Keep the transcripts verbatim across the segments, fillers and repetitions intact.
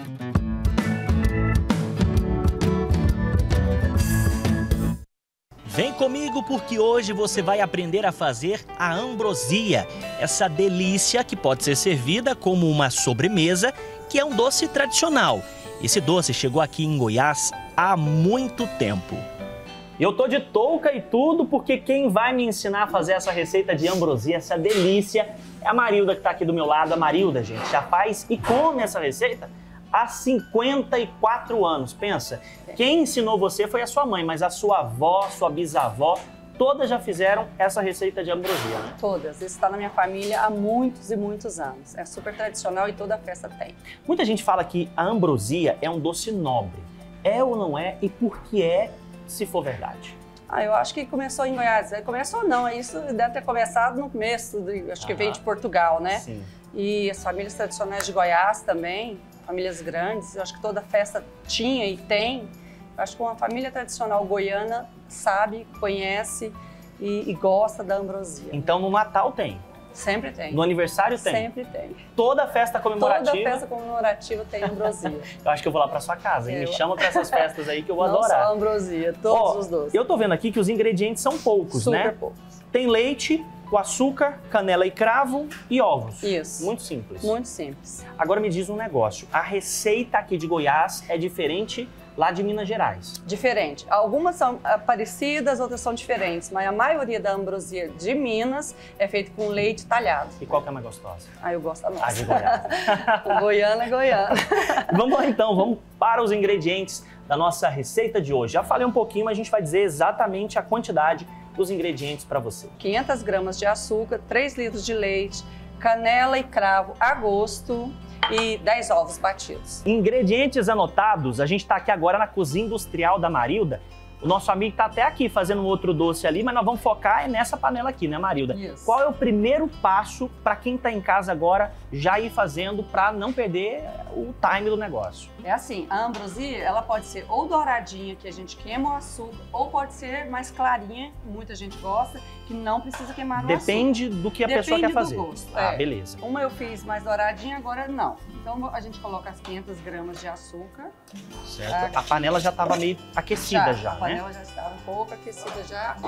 Vem comigo porque hoje você vai aprender a fazer a ambrosia, essa delícia que pode ser servida como uma sobremesa, que é um doce tradicional. Esse doce chegou aqui em Goiás há muito tempo. Eu tô de touca e tudo porque quem vai me ensinar a fazer essa receita de ambrosia, essa delícia, é a Marilda que tá aqui do meu lado. A Marilda, gente, já faz e come essa receita há cinquenta e quatro anos, pensa. Quem ensinou você foi a sua mãe, mas a sua avó, sua bisavó, todas já fizeram essa receita de ambrosia, né? Todas. Isso está na minha família há muitos e muitos anos. É super tradicional e toda festa tem. Muita gente fala que a ambrosia é um doce nobre. É ou não é? E por que é, se for verdade? Ah, eu acho que começou em Goiás. Começou não, isso deve ter começado no começo, acho que ah, veio de Portugal, né? Sim. E as famílias tradicionais de Goiás também, famílias grandes, eu acho que toda festa tinha e tem. Eu acho que uma família tradicional goiana sabe, conhece e, e gosta da ambrosia. Então no Natal tem? Sempre tem. No aniversário tem? Sempre tem. Toda festa comemorativa? Toda festa comemorativa tem ambrosia. Eu acho que eu vou lá pra sua casa, hein? Eu... Me chama pra essas festas aí que eu vou Não adorar. Não só ambrosia, todos Ó, os doces. Eu tô vendo aqui que os ingredientes são poucos, Super né? Super poucos. Tem leite, o açúcar, canela e cravo e ovos. Isso. Muito simples. Muito simples. Agora me diz um negócio, a receita aqui de Goiás é diferente lá de Minas Gerais? Diferente. Algumas são ah, parecidas, outras são diferentes, mas a maioria da ambrosia de Minas é feita com leite talhado. E qual que é mais gostosa? Ah, eu gosto da nossa. A de Goiás. O goiano é goiano. Vamos lá então, vamos para os ingredientes da nossa receita de hoje. Já falei um pouquinho, mas a gente vai dizer exatamente a quantidade dos ingredientes para você. quinhentas gramas de açúcar, três litros de leite, canela e cravo a gosto e dez ovos batidos. Ingredientes anotados, a gente está aqui agora na cozinha industrial da Marilda. O nosso amigo está até aqui fazendo um outro doce ali, mas nós vamos focar nessa panela aqui, né, Marilda? Isso. Qual é o primeiro passo para quem está em casa agora já ir fazendo para não perder o time do negócio? É assim, a ambrosia, ela pode ser ou douradinha, que a gente queima o açúcar, ou pode ser mais clarinha, que muita gente gosta, que não precisa queimar no Depende açúcar. do que a Depende pessoa quer do fazer. gosto, Ah, é. beleza. Uma eu fiz mais douradinha, agora não. Então a gente coloca as quinhentas gramas de açúcar. Certo. Aqui. A panela já estava meio aquecida já, A né? panela já estava um pouco aquecida já.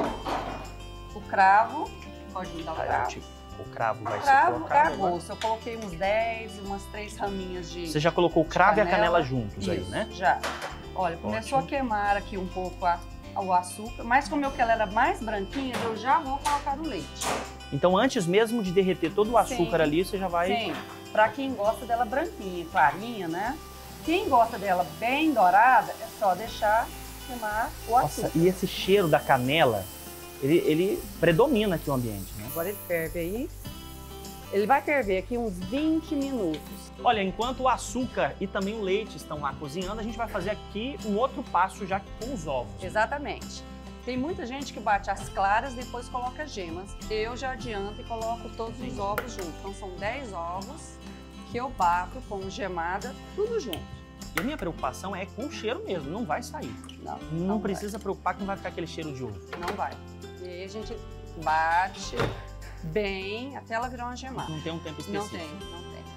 O cravo, pode me dar o A cravo. gente, o cravo vai O ser cravo é colocado a agora. gosto. Eu coloquei uns dez, umas três raminhas de Você já colocou o cravo e a canela. canela juntos aí, Isso, né? já. Olha, começou Ótimo. a queimar aqui um pouco a, o açúcar, mas como eu quero ela mais branquinha, eu já vou colocar o leite. Então antes mesmo de derreter todo o açúcar Sim. ali, você já vai... Sim, pra quem gosta dela branquinha, clarinha, né? Quem gosta dela bem dourada, é só deixar queimar o açúcar. Nossa, e esse cheiro da canela, ele, ele predomina aqui no ambiente, né? Agora ele ferve aí. Ele vai ferver aqui uns vinte minutos. Olha, enquanto o açúcar e também o leite estão lá cozinhando, a gente vai fazer aqui um outro passo já com os ovos. Exatamente. Tem muita gente que bate as claras e depois coloca gemas. Eu já adianto e coloco todos os ovos juntos. Então são dez ovos que eu bato com gemada, tudo junto. E a minha preocupação é com o cheiro mesmo, não vai sair. Não, Não, não precisa preocupar que não vai ficar aquele cheiro de ovo. vai. Não vai. E aí a gente bate bem até ela virar uma gemada. Não tem um tempo Não específico. tem, não tem.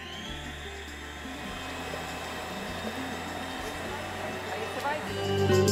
Aí você vai ver.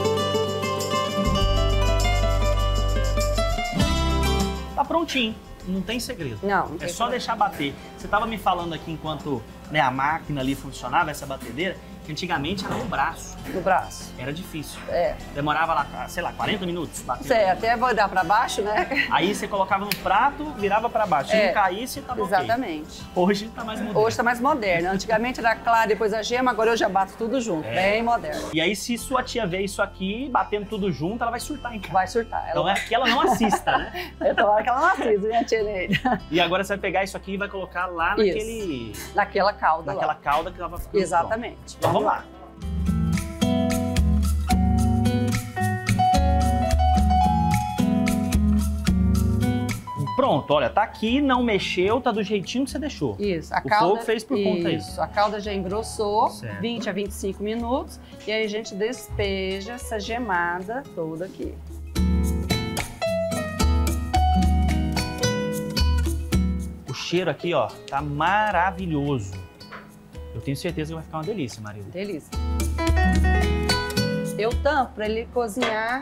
Tá prontinho, não tem segredo. Não, não É tem só problema. deixar bater. Você tava me falando aqui enquanto, né, a máquina ali funcionava, essa batedeira, que antigamente era no braço. No braço. Era difícil. É. Demorava lá, sei lá, quarenta minutos batendo. Você até vai dar pra baixo, né? Aí você colocava no prato, virava pra baixo. Se É. não caísse, tava ok. Exatamente. Hoje tá mais moderno. Hoje tá mais moderno. Antigamente era clara, depois a gema, agora eu já bato tudo junto. É. Bem moderno. E aí, se sua tia ver isso aqui, batendo tudo junto, ela vai surtar em casa. Vai surtar. Ela Então é que ela não assista, né? vai... Tomara que ela não assista, minha tia Neide. E agora você vai pegar isso aqui e vai colocar lá Isso. naquele... Naquela calda naquela lá. calda que tava ficando Exatamente. pronta. Então vamos lá. Pronto, olha, tá aqui, não mexeu, tá do jeitinho que você deixou. Isso, a O calda... fogo fez por conta isso. isso. A calda já engrossou, Certo. vinte a vinte e cinco minutos, e aí a gente despeja essa gemada toda aqui. O cheiro aqui, ó, tá maravilhoso. Eu tenho certeza que vai ficar uma delícia, Marilda. Delícia. Eu tampo para ele cozinhar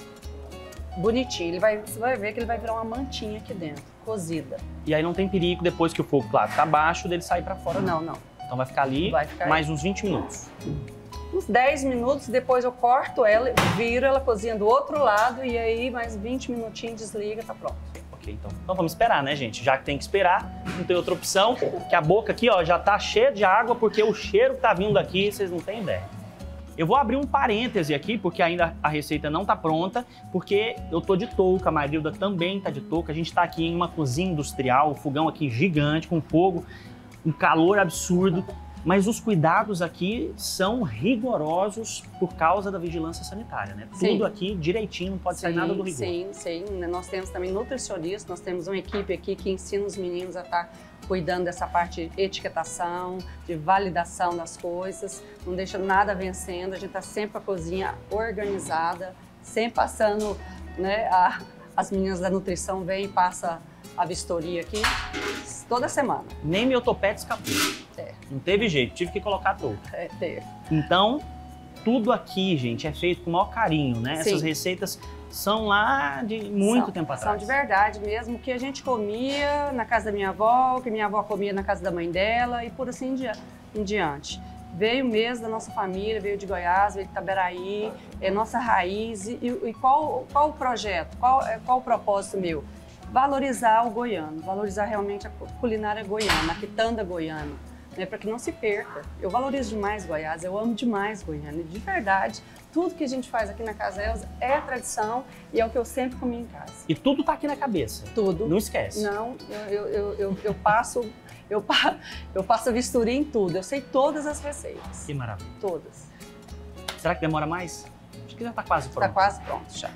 bonitinho. Ele vai, você vai ver que ele vai virar uma mantinha aqui dentro, cozida. E aí não tem perigo depois que o fogo, claro, tá baixo, dele sair para fora. Não, não. Então vai ficar ali vai ficar mais aí. uns vinte minutos. Uns dez minutos, depois eu corto ela, viro ela cozinha do outro lado e aí mais vinte minutinhos, desliga, tá pronto. Ok, então, então vamos esperar, né, gente? Já que tem que esperar, não tem outra opção, que a boca aqui, ó, já tá cheia de água, porque o cheiro que tá vindo aqui, vocês não têm ideia. Eu vou abrir um parêntese aqui, porque ainda a receita não tá pronta, porque eu tô de touca, a Marilda também tá de touca, a gente tá aqui em uma cozinha industrial, um fogão aqui gigante, com fogo, um calor absurdo. Mas os cuidados aqui são rigorosos por causa da vigilância sanitária, né? Sim. Tudo aqui direitinho, não pode sim, sair nada do rigor. Sim, sim. Nós temos também nutricionistas, nós temos uma equipe aqui que ensina os meninos a estar cuidando dessa parte de etiquetação, de validação das coisas, não deixa nada vencendo, a gente está sempre com a cozinha organizada, sempre passando, né? A, as meninas da nutrição vêm e passam a vistoria aqui toda semana. Nem meu topete escapou. É. Não teve jeito, tive que colocar touca. É, teve. Então, tudo aqui, gente, é feito com o maior carinho, né? Sim. Essas receitas são lá de muito são, tempo atrás. São de verdade mesmo, que a gente comia na casa da minha avó, que minha avó comia na casa da mãe dela e por assim em, dia, em diante. Veio mesmo da nossa família, veio de Goiás, veio de Itaberaí, é nossa raiz. E, e qual, qual o projeto, qual, qual o propósito meu? Valorizar o goiano, valorizar realmente a culinária goiana, a quitanda goiana, né, para que não se perca. Eu valorizo demais Goiás, eu amo demais Goiânia, de verdade. Tudo que a gente faz aqui na Casa Elza é tradição e é o que eu sempre comi em casa. E tudo tá aqui na cabeça. Tudo. Não esquece. Não, eu, eu, eu, eu passo eu, eu passo a vistoria em tudo, eu sei todas as receitas. Que maravilha. Todas. Será que demora mais? Acho que já tá quase pronto. Tá quase pronto já.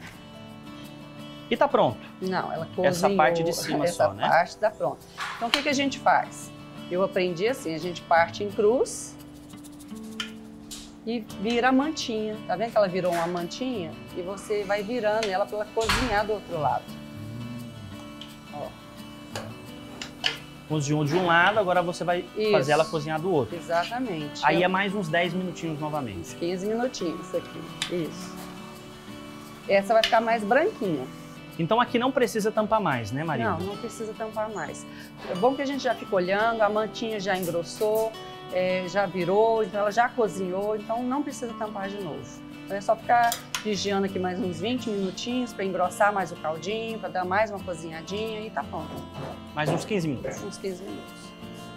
E tá pronto. Não, ela cozinhou. Essa parte de cima essa só, né? Essa parte tá pronta. Então o que, que a gente faz? Eu aprendi assim, a gente parte em cruz e vira a mantinha. Tá vendo que ela virou uma mantinha? E você vai virando ela para ela cozinhar do outro lado. Ó. Cozinhou de um lado, agora você vai Isso. fazer ela cozinhar do outro. Exatamente. Aí Eu... é mais uns dez minutinhos novamente. Uns quinze minutinhos aqui. Isso. Essa vai ficar mais branquinha. Então aqui não precisa tampar mais, né, Maria? Não, não precisa tampar mais. É bom que a gente já fica olhando, a mantinha já engrossou, é, já virou, então ela já cozinhou, então não precisa tampar de novo. Então é só ficar vigiando aqui mais uns vinte minutinhos para engrossar mais o caldinho, para dar mais uma cozinhadinha e tá pronto. Mais uns quinze minutos. Uns quinze minutos.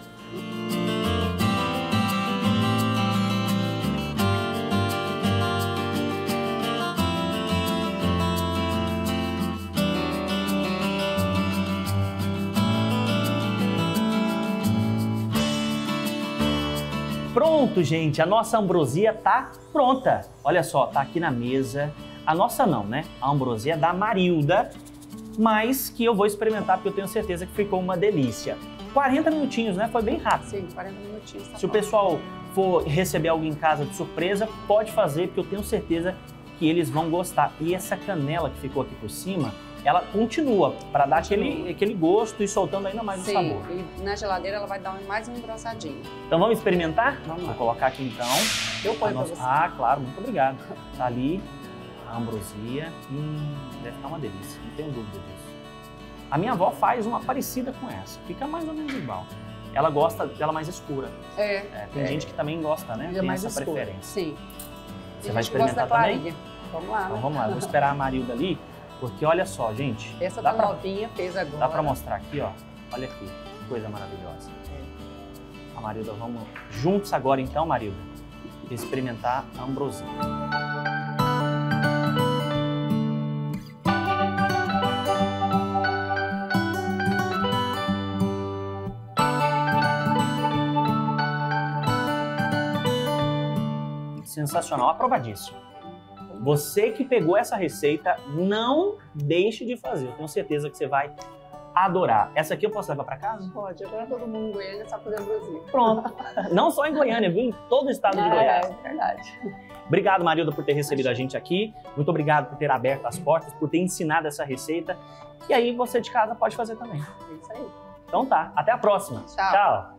Pronto, gente, a nossa ambrosia tá pronta. Olha só, tá aqui na mesa. A nossa não, né? A ambrosia é da Marilda, mas que eu vou experimentar porque eu tenho certeza que ficou uma delícia. quarenta minutinhos, né? Foi bem rápido. Sim, quarenta minutinhos. Tá Se bom. o pessoal for receber alguém em casa de surpresa, pode fazer, porque eu tenho certeza que eles vão gostar. E essa canela que ficou aqui por cima, ela continua, para dar aquele, aquele gosto e soltando ainda mais Sim, o sabor. e na geladeira ela vai dar mais um engrossadinho. Então vamos experimentar? Vamos lá. Vou colocar aqui então. Eu ponho a nossa... pra você. Ah, claro, muito obrigado. Tá ali a ambrosia. Hum, deve ficar uma delícia, não tenho dúvida disso. A minha avó faz uma parecida com essa, fica mais ou menos igual. Ela gosta dela mais escura. É. É, tem é. gente que também gosta, né? Ele é Tem mais essa escura. preferência. Sim. Você E vai a gente gosta da experimentar também? clarinha. Vamos lá, Então né? vamos lá, eu vou esperar a Marilda ali, porque olha só, gente. Essa dá da pra, novinha fez agora. dá pra mostrar aqui, ó. Olha aqui, que coisa maravilhosa. A Marilda, vamos juntos agora então, Marilda, experimentar a ambrosia. Sensacional, aprovadíssimo. Você que pegou essa receita, não deixe de fazer. Eu tenho certeza que você vai adorar. Essa aqui eu posso levar para casa? Pode, agora todo mundo em Goiânia sabe fazer ambrosia. Pronto. Não só em Goiânia, viu? Em todo o estado de É, Goiás. é verdade. Obrigado, Marilda, por ter recebido a gente aqui. Muito obrigado por ter aberto as portas, por ter ensinado essa receita. E aí você de casa pode fazer também. É isso aí. Então tá, até a próxima. Tchau. Tchau.